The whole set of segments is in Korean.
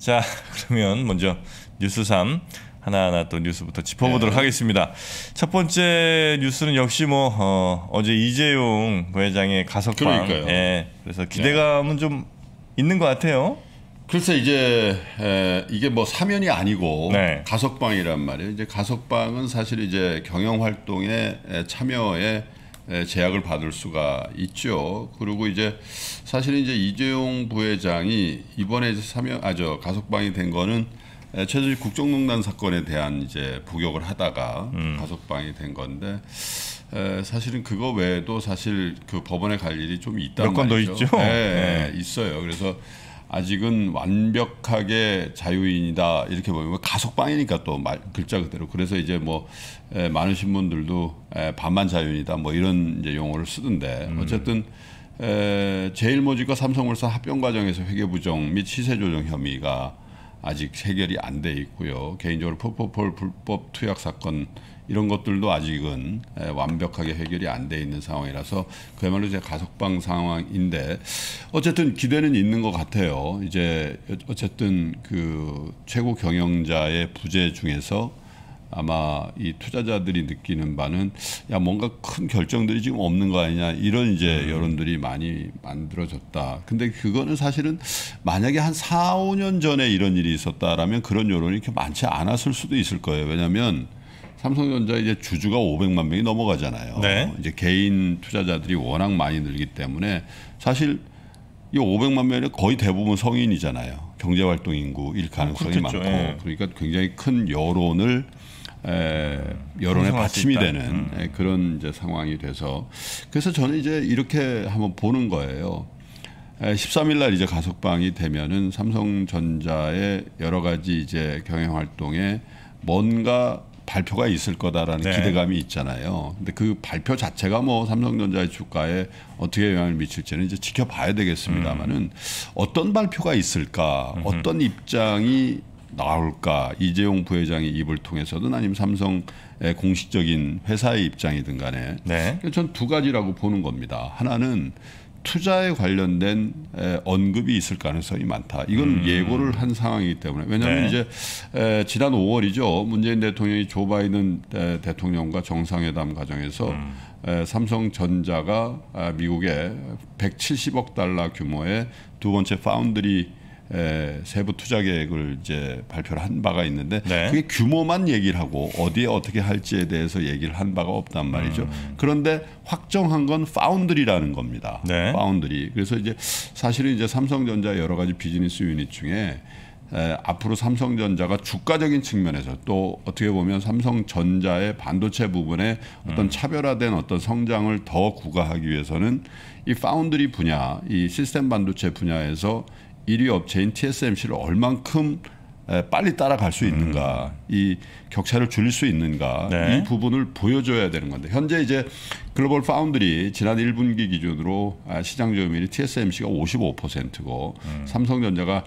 자, 그러면 먼저 뉴스 3 하나하나 또 뉴스부터 짚어보도록 하겠습니다. 첫 번째 뉴스는 역시 어제 이재용 부회장의 가석방. 예, 그래서 기대감은 좀 있는 것 같아요. 글쎄 이제 이게 뭐 사면이 아니고 가석방이란 말이에요. 이제 가석방은 사실 이제 경영 활동에 참여에 제약을 받을 수가 있죠. 그리고 이제 사실 이제 이재용 부회장이 이번에 이제 가석방이 된 거는 최저직 국정농단 사건에 대한 이제 복역을 하다가 가석방이 된 건데 사실은 그거 외에도 사실 그 법원에 갈 일이 좀 있단 말이죠. 몇 건 더 있죠. 네, 있어요. 그래서 아직은 완벽하게 자유인이다 이렇게 보면 가석방이니까 또 글자 그대로 그래서 이제 뭐 많으신 분들도 반만 자유인이다 뭐 이런 이제 용어를 쓰던데 어쨌든 제일모직과 삼성물산 합병 과정에서 회계부정 및 시세조정 혐의가 아직 해결이 안 돼 있고요. 개인적으로 포포폴 불법 투약 사건 이런 것들도 아직은 완벽하게 해결이 안 돼 있는 상황이라서 그야말로 이제 가석방 상황인데 어쨌든 기대는 있는 것 같아요. 이제 어쨌든 그 최고 경영자의 부재 중에서 아마 이 투자자들이 느끼는 바는 야 뭔가 큰 결정들이 지금 없는 거 아니냐 이런 이제 여론들이 많이 만들어졌다. 근데 그거는 사실은 만약에 한 4, 5년 전에 이런 일이 있었다라면 그런 여론이 이렇게 많지 않았을 수도 있을 거예요. 왜냐하면 삼성전자 이제 주주가 500만 명이 넘어가잖아요. 네. 이제 개인 투자자들이 워낙 많이 늘기 때문에 사실 이 500만 명이 거의 대부분 성인이잖아요. 경제활동 인구일 가능성이 많고 그러니까 굉장히 큰 여론의 받침이 되는 그런 이제 상황이 돼서 그래서 저는 이제 이렇게 한번 보는 거예요. 13일 날 이제 가석방이 되면은 삼성전자의 여러 가지 이제 경영 활동에 뭔가 발표가 있을 거다라는 기대감이 있잖아요. 근데 그 발표 자체가 뭐 삼성전자의 주가에 어떻게 영향을 미칠지는 이제 지켜봐야 되겠습니다만은 어떤 발표가 있을까, 어떤 입장이 나올까, 이재용 부회장의 입을 통해서든 아니면 삼성의 공식적인 회사의 입장이든 간에 전 두 가지라고 보는 겁니다. 하나는 투자에 관련된 언급이 있을 가능성이 많다. 이건 예고를 한 상황이기 때문에 왜냐하면 이제 지난 5월이죠. 문재인 대통령이 조 바이든 대통령과 정상회담 과정에서 삼성전자가 미국에 170억 달러 규모의 두 번째 파운드리 세부 투자 계획을 이제 발표를 한 바가 있는데 그게 규모만 얘기를 하고 어디에 어떻게 할지에 대해서 얘기를 한 바가 없단 말이죠. 그런데 확정한 건 파운드리라는 겁니다. 파운드리. 그래서 이제 사실은 이제 삼성전자 여러 가지 비즈니스 유닛 중에 앞으로 삼성전자가 주가적인 측면에서 또 어떻게 보면 삼성전자의 반도체 부분에 어떤 차별화된 어떤 성장을 더 구가하기 위해서는 이 파운드리 분야, 이 시스템 반도체 분야에서 1위 업체인 TSMC를 얼만큼 빨리 따라갈 수 있는가, 이 격차를 줄일 수 있는가, 이 부분을 보여줘야 되는 건데 현재 이제 글로벌 파운드리 지난 1분기 기준으로 시장 점유율이 TSMC가 55%고 삼성전자가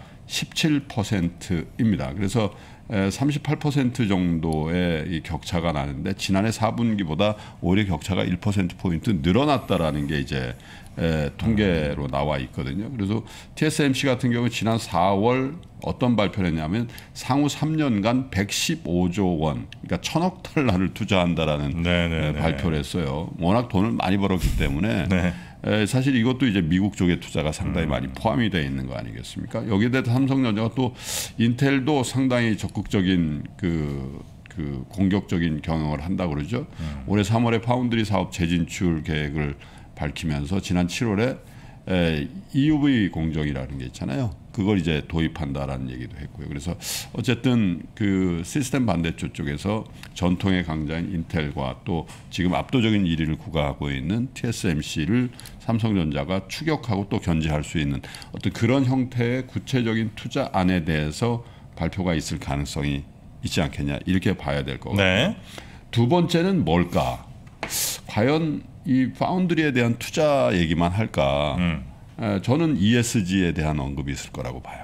17%입니다. 그래서 38% 정도의 이 격차가 나는데 지난해 4분기보다 오히려 격차가 1%포인트 늘어났다라는 게 이제 통계로 나와 있거든요. 그래서 TSMC 같은 경우 지난 4월 어떤 발표를 했냐면 상후 3년간 115조 원, 그러니까 1,000억 달러를 투자한다라는 발표를 했어요. 워낙 돈을 많이 벌었기 때문에 사실 이것도 이제 미국 쪽의 투자가 상당히 많이 포함이 되어 있는 거 아니겠습니까? 여기에 대해서 삼성전자가 또 인텔도 상당히 적극적인 그 공격적인 경영을 한다고 그러죠. 올해 3월에 파운드리 사업 재진출 계획을 밝히면서 지난 7월에 EUV 공정이라는 게 있잖아요. 그걸 이제 도입한다라는 얘기도 했고요. 그래서 어쨌든 그 시스템 반도체 쪽에서 전통의 강자인 인텔과 또 지금 압도적인 1위를 구가하고 있는 TSMC를 삼성전자가 추격하고 또 견제할 수 있는 어떤 그런 형태의 구체적인 투자안에 대해서 발표가 있을 가능성이 있지 않겠냐 이렇게 봐야 될 것 같아요. 두 번째는 뭘까? 과연 이 파운드리에 대한 투자 얘기만 할까? 저는 ESG에 대한 언급이 있을 거라고 봐요.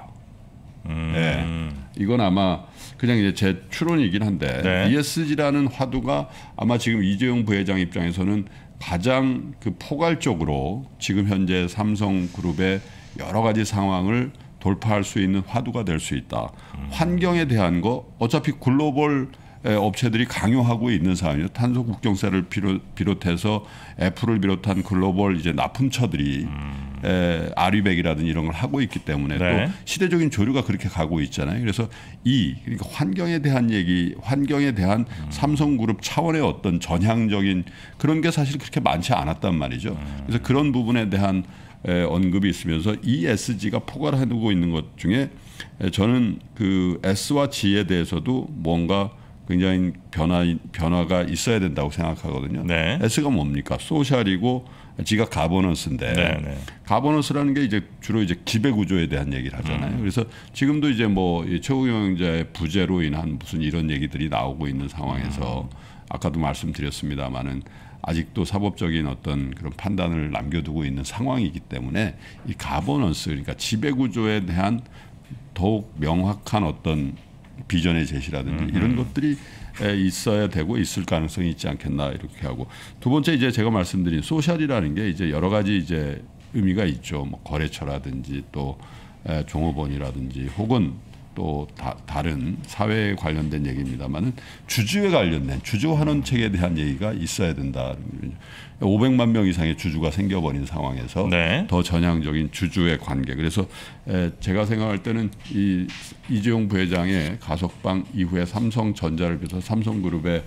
이건 아마 그냥 이제 제 추론이긴 한데 ESG라는 화두가 아마 지금 이재용 부회장 입장에서는 가장 그 포괄적으로 지금 현재 삼성그룹의 여러 가지 상황을 돌파할 수 있는 화두가 될 수 있다. 환경에 대한 거 어차피 글로벌 업체들이 강요하고 있는 상황이죠. 탄소 국경세를 비롯해서 애플을 비롯한 글로벌 이제 납품처들이 아리백이라든지 이런 걸 하고 있기 때문에 네. 또 시대적인 조류가 그렇게 가고 있잖아요. 그래서 그러니까 환경에 대한 얘기, 환경에 대한 삼성그룹 차원의 어떤 전향적인 그런 게 사실 그렇게 많지 않았단 말이죠. 그래서 그런 부분에 대한 언급이 있으면서 ESG가 포괄하고 있는 것 중에 저는 그 S와 G에 대해서도 뭔가 굉장히 변화가 있어야 된다고 생각하거든요. 네. S가 뭡니까? 소셜이고 G가 가버넌스인데 네, 네. 가버넌스라는 게 이제 주로 이제 지배 구조에 대한 얘기를 하잖아요. 그래서 지금도 이제 뭐 최고경영자의 부재로 인한 무슨 이런 얘기들이 나오고 있는 상황에서 아까도 말씀드렸습니다마는 아직도 사법적인 어떤 그런 판단을 남겨두고 있는 상황이기 때문에 이 가버넌스 그러니까 지배 구조에 대한 더욱 명확한 어떤 비전의 제시라든지 이런 것들이 있어야 되고 있을 가능성이 있지 않겠나 이렇게 하고 두 번째 이제 제가 말씀드린 소셜이라는 게 이제 여러 가지 이제 의미가 있죠. 뭐 거래처라든지 또 종업원이라든지 혹은 또 다른 사회에 관련된 얘기입니다만은 주주에 관련된 주주 환원책에 대한 얘기가 있어야 된다. 500만 명 이상의 주주가 생겨버린 상황에서 네. 더 전향적인 주주의 관계. 그래서 제가 생각할 때는 이재용 부회장의 가석방 이후에 삼성전자를 비롯해서 삼성그룹의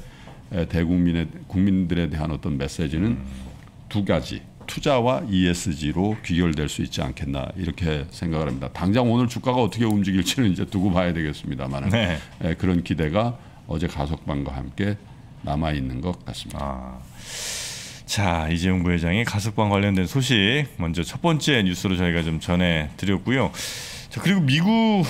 국민들에 대한 어떤 메시지는 두 가지. 투자와 ESG로 귀결될 수 있지 않겠나 이렇게 생각을 합니다. 당장 오늘 주가가 어떻게 움직일지는 이제 두고 봐야 되겠습니다만 네. 그런 기대가 어제 가석방과 함께 남아 있는 것 같습니다. 자, 이재용 부회장의 가석방 관련된 소식 먼저 첫 번째 뉴스로 저희가 좀 전해드렸고요. 자, 그리고 미국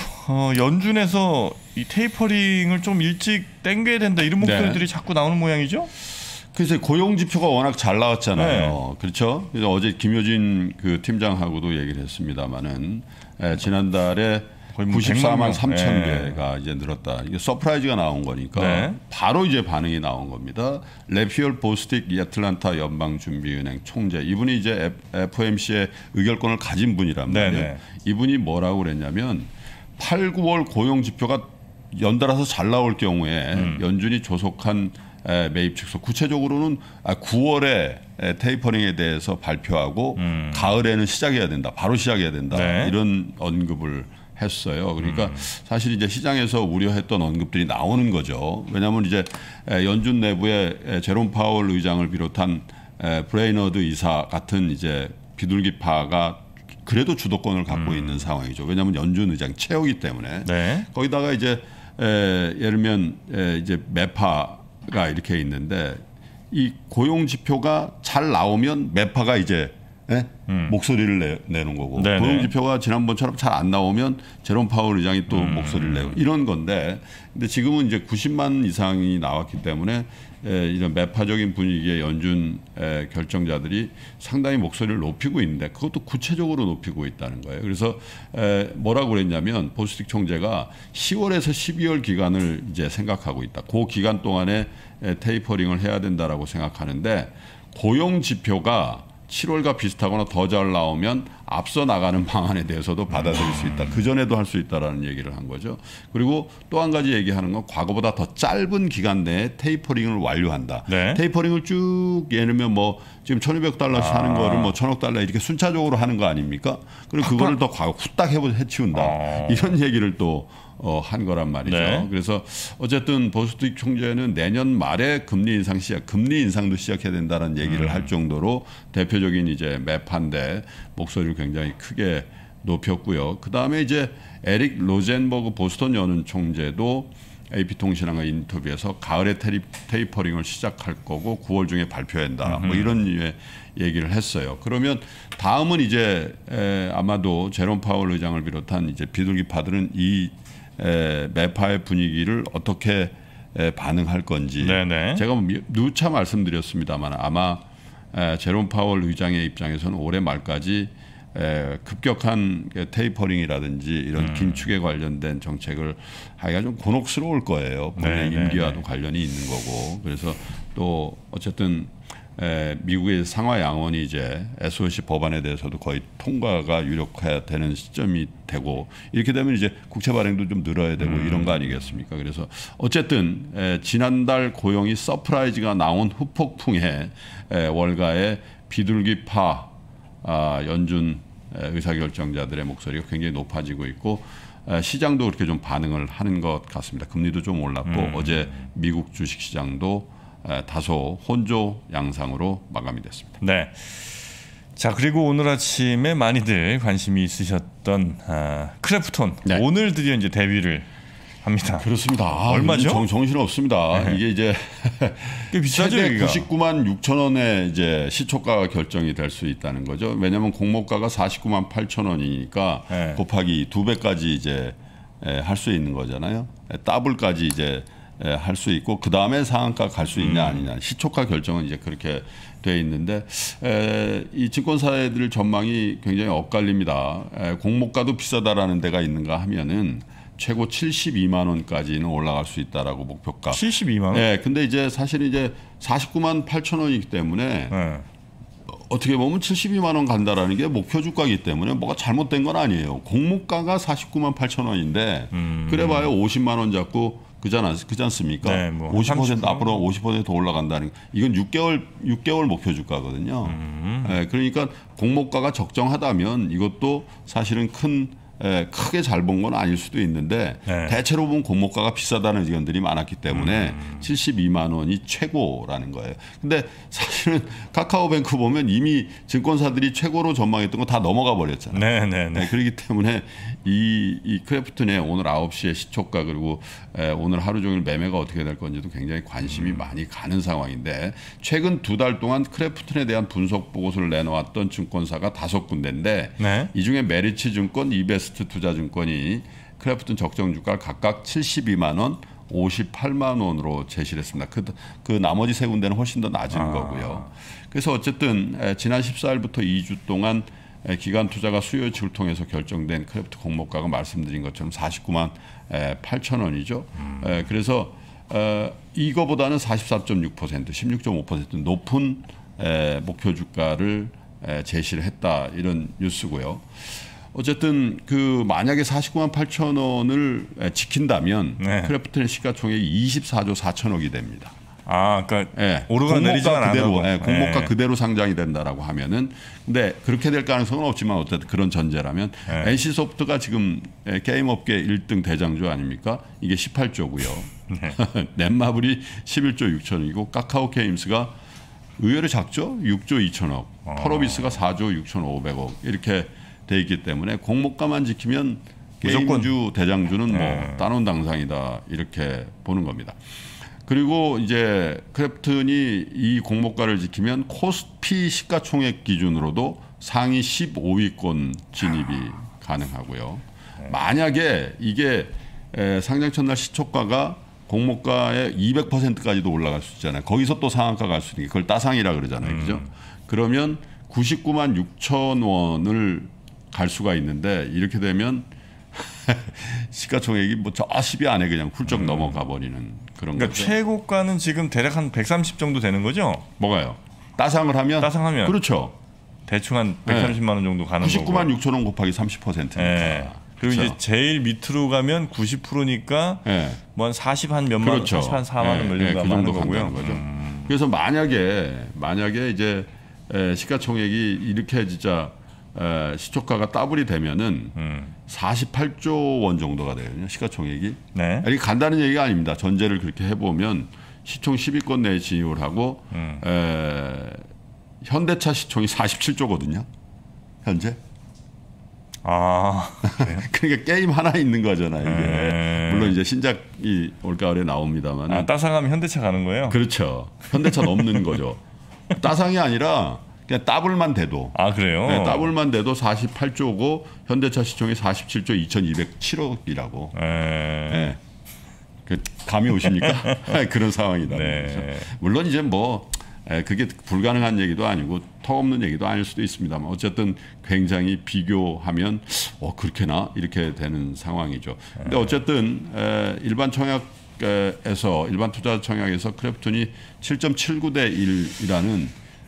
연준에서 이 테이퍼링을 좀 일찍 당겨야 된다 이런 목소리들이 자꾸 나오는 모양이죠? 그래서 고용 지표가 워낙 잘 나왔잖아요. 네. 그렇죠. 그래서 어제 김효진 그 팀장하고도 얘기를 했습니다마는 지난달에 94만 3천 개가 이제 늘었다. 이게 서프라이즈가 나온 거니까 바로 이제 반응이 나온 겁니다. 레피얼 보스틱 애틀란타 연방준비은행 총재 이분이 이제 FOMC의 의결권을 가진 분이란 말이에요. 이분이 뭐라고 그랬냐면 8, 9월 고용 지표가 연달아서 잘 나올 경우에 연준이 조속한 매입 축소 구체적으로는 9월에 테이퍼링에 대해서 발표하고 가을에는 시작해야 된다. 바로 시작해야 된다. 이런 언급을 했어요. 그러니까 사실 이제 시장에서 우려했던 언급들이 나오는 거죠. 왜냐하면 이제 연준 내부에 제롬 파월 의장을 비롯한 브레이너드 이사 같은 이제 비둘기파가 그래도 주도권을 갖고 있는 상황이죠. 왜냐하면 연준 의장 채우기 때문에 거기다가 이제 예를 들면 이제 매파가 이렇게 있는데 이 고용 지표가 잘 나오면 매파가 이제 목소리를 내는 거고 고용 지표가 지난번처럼 잘 안 나오면 제롬 파월 의장이 또 목소리를 내고 이런 건데 근데 지금은 이제 90만 이상이 나왔기 때문에 이런 매파적인 분위기의 연준 결정자들이 상당히 목소리를 높이고 있는데 그것도 구체적으로 높이고 있다는 거예요. 그래서 뭐라고 그랬냐면 보스틱 총재가 10월에서 12월 기간을 이제 생각하고 있다. 그 기간 동안에 테이퍼링을 해야 된다라고 생각하는데 고용 지표가 7월과 비슷하거나 더 잘 나오면 앞서 나가는 방안에 대해서도 받아들일 수 있다. 그전에도 할 수 있다라는 얘기를 한 거죠. 그리고 또 한 가지 얘기하는 건 과거보다 더 짧은 기간 내에 테이퍼링을 완료한다. 테이퍼링을 쭉 예를 들면 뭐 지금 1,200달러씩 하는 거를 뭐 1,000억 달러 이렇게 순차적으로 하는 거 아닙니까? 그리고 그거를 더 후딱 해치운다. 이런 얘기를 또 한 거란 말이죠. 그래서 어쨌든 보스틱 총재는 내년 말에 금리 인상도 시작해야 된다는 얘기를 할 정도로 대표적인 이제 매파인데 목소리를 굉장히 크게 높였고요. 그 다음에 이제 에릭 로젠버그 보스턴 연은 총재도 AP통신하고 인터뷰에서 가을에 테이퍼링을 시작할 거고 9월 중에 발표한다. 뭐 이런 류의 얘기를 했어요. 그러면 다음은 이제 아마도 제롬 파월 의장을 비롯한 이제 비둘기파들은 이 매파의 분위기를 어떻게 반응할 건지 제가 누차 말씀드렸습니다만 아마 제롬 파월 의장의 입장에서는 올해 말까지 급격한 테이퍼링이라든지 이런 긴축에 관련된 정책을 하기가 좀 곤혹스러울 거예요. 본인의 임기와도 관련이 있는 거고 그래서 또 어쨌든 미국의 상하 양원이 이제 SOC 법안에 대해서도 거의 통과가 유력화되는 시점이 되고 이렇게 되면 이제 국채 발행도 좀 늘어야 되고 이런 거 아니겠습니까? 그래서 어쨌든 지난달 고용이 서프라이즈가 나온 후폭풍에 월가의 비둘기파 연준 의사결정자들의 목소리가 굉장히 높아지고 있고 시장도 그렇게 좀 반응을 하는 것 같습니다. 금리도 좀 올랐고 어제 미국 주식시장도 다소 혼조 양상으로 마감이 됐습니다. 네. 자, 그리고 오늘 아침에 많이들 관심이 있으셨던 크래프톤 네. 오늘 드디어 이제 데뷔를 합니다. 그렇습니다. 얼마죠? 정신 없습니다. 네. 이게 이제 꽤 비싸죠, 최대 여기가? 99만 6천 원에 이제 시초가가 결정이 될 수 있다는 거죠. 왜냐하면 공모가가 49만 8천 원이니까 네. 곱하기 2배까지 이제 할 수 있는 거잖아요. 더블까지 이제 할 수 있고 그 다음에 상한가 갈 수 있냐 아니냐 시초가 결정은 이제 그렇게 돼 있는데 이 증권사들 전망이 굉장히 엇갈립니다. 공모가도 비싸다라는 데가 있는가 하면은 최고 72만 원까지는 올라갈 수 있다라고 목표가. 72만 원? 네, 근데 이제 사실 이제 49만 8천 원이기 때문에 네. 어떻게 보면 72만 원 간다라는 게 목표 주가이기 때문에 뭐가 잘못된 건 아니에요. 공모가가 49만 8천 원인데 그래봐야 50만 원 잡고 그지 않습니까? 네, 뭐 50% 앞으로 50% 더 올라간다는 이건 6개월 목표 주가거든요. 네, 그러니까 공모가가 적정하다면 이것도 사실은 크게 잘 본 건 아닐 수도 있는데 네. 대체로 보면 공모가가 비싸다는 의견들이 많았기 때문에 72만 원이 최고라는 거예요. 근데 사실은 카카오뱅크 보면 이미 증권사들이 최고로 전망했던 거 다 넘어가 버렸잖아요. 네. 그렇기 때문에 이 크래프톤의 오늘 9시에 시초가 그리고 오늘 하루 종일 매매가 어떻게 될 건지도 굉장히 관심이 많이 가는 상황인데 최근 2달 동안 크래프톤에 대한 분석 보고서를 내놓았던 증권사가 5군데인데 네. 이 중에 메리츠 증권, 이베스트 투자증권이 크래프톤 적정 주가를 각각 72만 원, 58만 원으로 제시를 했습니다. 그 나머지 3군데는 훨씬 더 낮은 거고요. 그래서 어쨌든 지난 14일부터 2주 동안 기관 투자가 수요일치를 통해서 결정된 크래프톤 공모가가 말씀드린 것처럼 49만 8천 원이죠. 그래서 이거보다는 44.6%, 16.5% 높은 목표 주가를 제시를 했다 이런 뉴스고요. 어쨌든 만약에 49만 8천 원을 지킨다면 네. 크래프톤의 시가총액이 24조 4천억이 됩니다. 그러니까 오르가내리지만 안 하고 공모가 그대로 상장이 된다라고 하면은 근데 그렇게 될 가능성은 없지만 어쨌든 그런 전제라면 NC소프트가 지금 게임업계 1등 대장주 아닙니까? 이게 18조고요. 넷마블이 11조 6천이고 카카오게임스가 의외로 작죠? 6조 2천억. 펄어비스가 4조 6,500억 이렇게 돼 있기 때문에 공모가만 지키면 게임주 대장주는 뭐 따놓은 당상이다 이렇게 보는 겁니다. 그리고 이제 크래프톤이 이 공모가를 지키면 코스피 시가총액 기준으로도 상위 15위권 진입이 가능하고요. 만약에 이게 상장 첫날 시초가가 공모가의 200%까지도 올라갈 수 있잖아요. 거기서 또 상한가 갈 수 있는 게 그걸 따상이라 그러잖아요. 그죠? 그러면 99만 6천 원을 갈 수가 있는데 이렇게 되면 시가총액이 뭐 저 10위 안에 그냥 훌쩍 넘어가 버리는 그런 그러니까 거죠. 최고가는 지금 대략 한 130 정도 되는 거죠? 뭐가요? 따상을 하면? 따상하면 그렇죠. 대충 한 130만 원 정도 가는 99만 거고. 6천 원 곱하기 30%니까. 네. 그리고 그렇죠. 이제 제일 밑으로 가면 90%니까 네. 뭐 한 40 한 몇만 그렇죠. 원, 40 한 4만 원 그 정도 하는 정도 거고요. 간다는 거죠. 그래서 만약에 이제 시가총액이 이렇게 진짜 시초가가 더블이 되면은 48조 원 정도가 되거든요. 시가총액이. 네. 이게 간다는 얘기가 아닙니다. 전제를 그렇게 해보면 시총 10위권 내에 진입을 하고 현대차 시총이 47조거든요. 현재. 그러니까 게임 하나 있는 거잖아요. 이게. 물론 이제 신작이 올가을에 나옵니다만. 따상하면 현대차 가는 거예요? 그렇죠. 현대차 넘는 거죠. 따상이 아니라 그냥 더블만 돼도. 그래요? 네, 더블만 돼도 48조고 현대차 시총이 47조 2,207억이라고. 네. 감이 오십니까? 그런 상황이다. 네. 물론 이제 뭐 그게 불가능한 얘기도 아니고 턱없는 얘기도 아닐 수도 있습니다만 어쨌든 굉장히 비교하면 그렇게나 이렇게 되는 상황이죠. 근데 어쨌든 일반 투자 청약에서 크래프톤이 7.79대 1이라는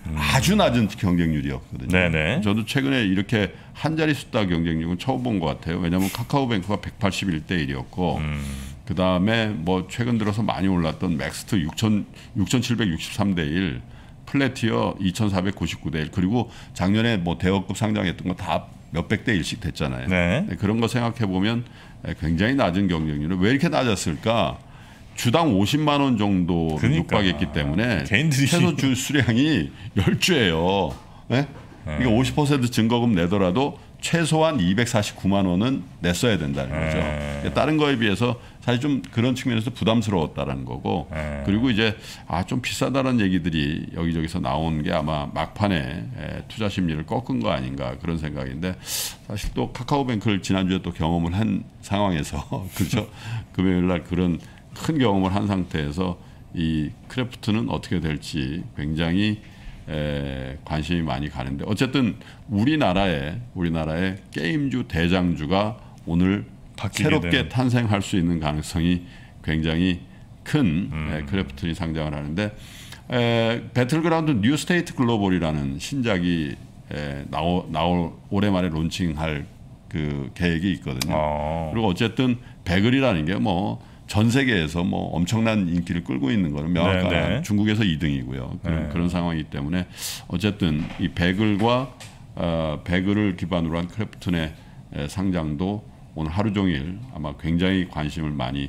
아주 낮은 경쟁률이었거든요. 네네. 저도 최근에 이렇게 한 자리 숫자 경쟁률은 처음 본 것 같아요. 왜냐하면 카카오뱅크가 181대 1이었고 그 다음에 뭐 최근 들어서 많이 올랐던 맥스트 6,763대 1, 플래티어 2,499대 1, 그리고 작년에 뭐 대여급 상장했던 거 다 몇백 대 1씩 됐잖아요. 네. 그런 거 생각해 보면 굉장히 낮은 경쟁률은 왜 이렇게 낮았을까? 주당 50만 원 정도로 육박했기 때문에 개인들이 최소 주 수량이 10주예요. 네? 이게 50% 증거금 내더라도 최소한 249만 원은 냈어야 된다는 거죠. 다른 거에 비해서 사실 좀 그런 측면에서 부담스러웠다라는 거고, 그리고 이제 좀 비싸다는 얘기들이 여기저기서 나온 게 아마 막판에 투자 심리를 꺾은 거 아닌가 그런 생각인데, 사실 또 카카오뱅크를 지난주에 또 경험을 한 상황에서 그렇죠. 금요일 날 그런 큰 경험을 한 상태에서 이 크래프트는 어떻게 될지 굉장히 관심이 많이 가는데, 어쨌든 우리나라의 게임주 대장주가 오늘 새롭게 탄생할 수 있는 가능성이 굉장히 큰 크래프톤이 상장을 하는데, 배틀그라운드 뉴스테이트 글로벌이라는 신작이 나올 올해말에 론칭할 그 계획이 있거든요. 그리고 어쨌든 배글이라는 게 뭐 전 세계에서 뭐 엄청난 인기를 끌고 있는 거는 명확한 중국에서 2등이고요. 그런 상황이기 때문에 어쨌든 이 배글과 배글을 기반으로 한 크래프톤의 상장도 오늘 하루 종일 아마 굉장히 관심을 많이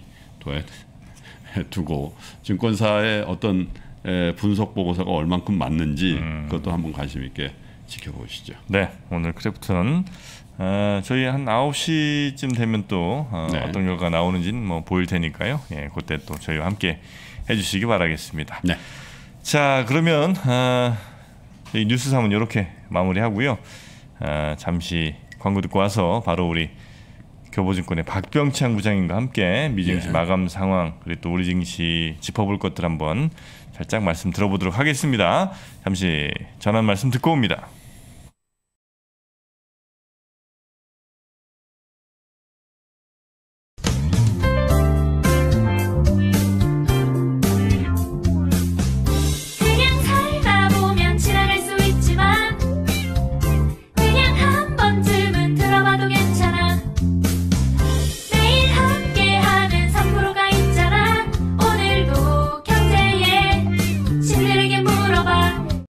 두고, 증권사의 어떤 분석 보고서가 얼만큼 맞는지 그것도 한번 관심 있게 지켜보시죠. 네, 오늘 크래프톤 저희 한 9시쯤 되면 또 어떤 결과가 나오는지는 뭐 보일 테니까요. 예, 그때 또 저희와 함께 해주시기 바라겠습니다. 네. 자, 그러면 저희 뉴스 3은 이렇게 마무리하고요. 잠시 광고 듣고 와서 바로 우리 교보증권의 박병창 부장님과 함께 미증시 마감 상황, 그리고 또 우리 증시 짚어볼 것들 한번 살짝 말씀 들어보도록 하겠습니다. 잠시 전한 말씀 듣고 옵니다.